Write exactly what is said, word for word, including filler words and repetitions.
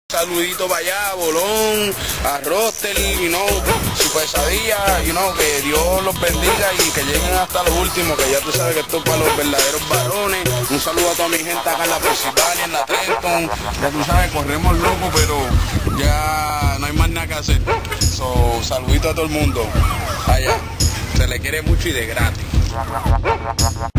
Saludito para allá, Bolón, a Roster, you know, su pesadilla, you know, que Dios los bendiga y que lleguen hasta lo último, que ya tú sabes que esto es para los verdaderos varones. Un saludo a toda mi gente acá en la Pensilvania, en la Trenton. Ya tú sabes, corremos locos, pero ya no hay más nada que hacer. So, saludito a todo el mundo allá. Se le quiere mucho y de gratis.